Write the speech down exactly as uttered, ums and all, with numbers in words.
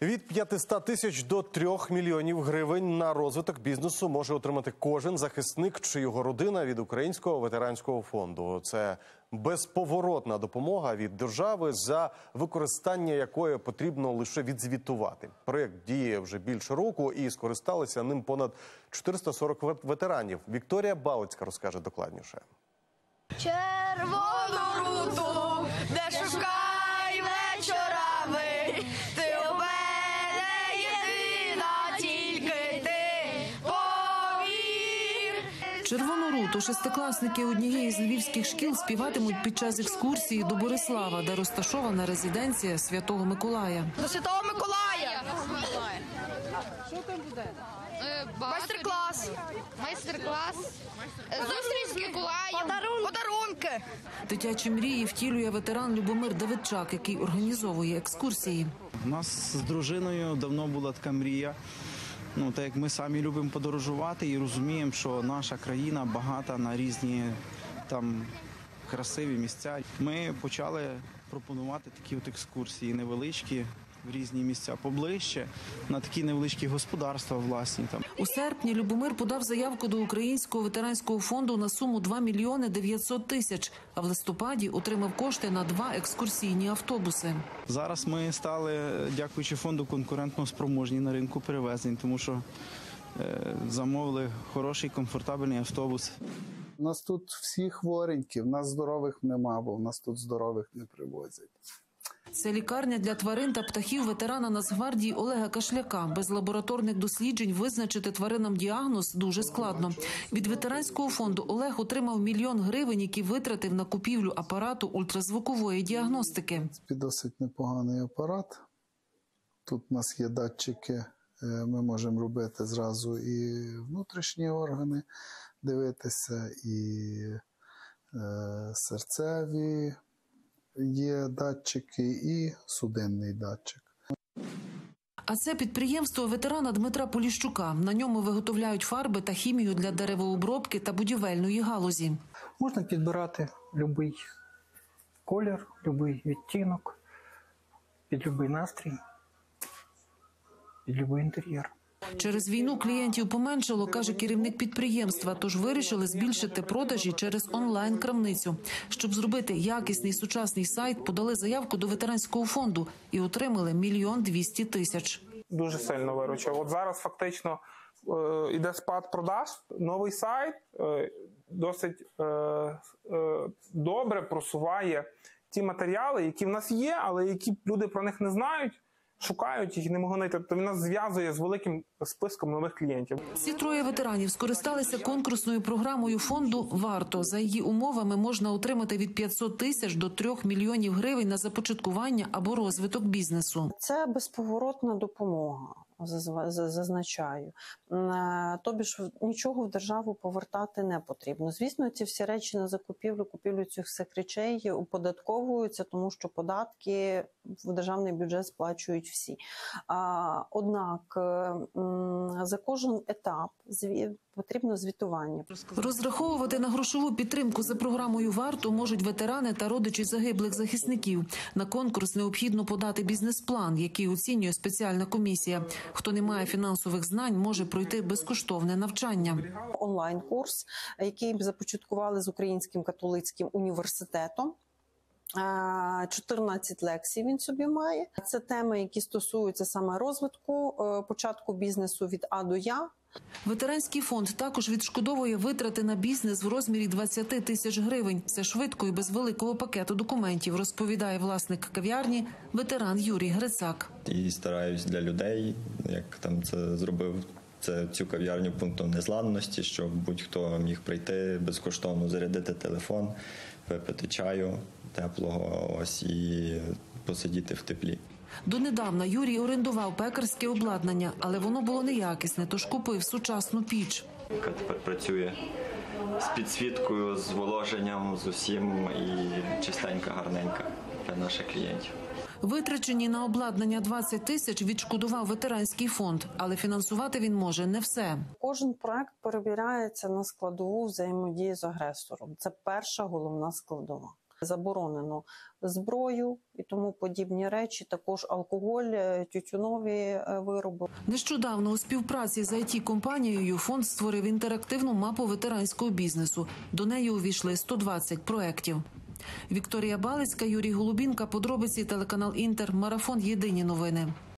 Від п'ятисот тисяч до трьох мільйонів гривень на розвиток бізнесу може отримати кожен захисник чи його родина від Українського ветеранського фонду. Це безповоротна допомога від держави, за використання якої потрібно лише відзвітувати. Проєкт діє вже більше року і скористалися ним понад чотириста сорок ветеранів. Вікторія Балицька розкаже докладніше. Червону руту, де шукай вечорами, ти у мене єдина, тільки ти повір. Червону руту шестикласники однієї з львівських шкіл співатимуть під час екскурсії до Борислава, де розташована резиденція Святого Миколая. До Святого Миколая! Що там буде? Майстер-клас! Майстер-клас. Зустріч з Миколаєм. Подарунки! Дитячі мрії втілює ветеран Любомир Давидчак, який організовує екскурсії. У нас з дружиною давно була така мрія. Ну, так як ми самі любимо подорожувати і розуміємо, що наша країна багата на різні там красиві місця. Ми почали пропонувати такі от екскурсії невеличкі, в різні місця поближче, на такі невеличкі господарства власні. Там. У серпні Любомир подав заявку до Українського ветеранського фонду на суму два мільйони дев'ятсот тисяч, а в листопаді отримав кошти на два екскурсійні автобуси. Зараз ми стали, дякуючи фонду, конкурентно спроможні на ринку перевезень, тому що е, замовили хороший, комфортабельний автобус. У нас тут всі хворенькі, в нас здорових нема, бо в нас тут здорових не привозять. Це лікарня для тварин та птахів ветерана Нацгвардії Олега Кашляка. Без лабораторних досліджень визначити тваринам діагноз дуже складно. Від ветеранського фонду Олег отримав мільйон гривень, які витратив на купівлю апарату ультразвукової діагностики. Це досить непоганий апарат. Тут у нас є датчики, ми можемо робити зразу і внутрішні органи, дивитися, і серцеві є датчики, і судинний датчик. А це підприємство ветерана Дмитра Поліщука. На ньому виготовляють фарби та хімію для деревообробки та будівельної галузі. Можна підбирати будь-який колір, будь-який відтінок, під будь-який настрій, під будь-який інтер'єр. Через війну клієнтів поменшало, каже керівник підприємства, тож вирішили збільшити продажі через онлайн-крамницю. Щоб зробити якісний сучасний сайт, подали заявку до ветеранського фонду і отримали мільйон двісті тисяч. Дуже сильно виручив. От зараз фактично е, йде спад продаж, новий сайт е, досить е, е, добре просуває ті матеріали, які в нас є, але які люди про них не знають. Шукають їх, не можуть знайти. Тобто він нас зв'язує з великим списком нових клієнтів. Ці троє ветеранів скористалися конкурсною програмою фонду «Варто». За її умовами можна отримати від п'ятсот тисяч до трьох мільйонів гривень на започаткування або розвиток бізнесу. Це безповоротна допомога, зазначаю. Тобі ж нічого в державу повертати не потрібно. Звісно, ці всі речі на закупівлю, купівлю цих всіх речей оподатковуються, тому що податки в державний бюджет сплачують всі. Однак за кожен етап потрібно звітування. Розраховувати на грошову підтримку за програмою «Варто» можуть ветерани та родичі загиблих захисників. На конкурс необхідно подати бізнес-план, який оцінює спеціальна комісія. Хто не має фінансових знань, може пройти безкоштовне навчання. Онлайн-курс, який започаткували з Українським католицьким університетом. чотирнадцять лекцій він собі має. Це теми, які стосуються саме розвитку, початку бізнесу від А до Я. Ветеранський фонд також відшкодовує витрати на бізнес в розмірі двадцять тисяч гривень. Це швидко і без великого пакету документів, розповідає власник кав'ярні, ветеран Юрій Грицак. І стараюсь для людей, як там це зробив, це цю кав'ярню пунктом незламності, щоб будь-хто міг прийти, безкоштовно зарядити телефон, випити чаю теплого ось і посидіти в теплі. Донедавна Юрій орендував пекарське обладнання, але воно було неякісне, тож купив сучасну піч. Яка тепер працює з підсвіткою, з воложенням, з усім і чистенька, гарненька для наших клієнтів. Витрачені на обладнання двадцять тисяч відшкодував ветеранський фонд, але фінансувати він може не все. Кожен проект перевіряється на складову взаємодії з агресором. Це перша головна складова. Заборонено зброю і тому подібні речі, також алкоголь, тютюнові вироби. Нещодавно у співпраці з ай ті-компанією фонд створив інтерактивну мапу ветеранського бізнесу. До неї увійшли сто двадцять проєктів. Вікторія Балицька, Юрій Голубінка, подробиці, телеканал Інтер, марафон «Єдині новини».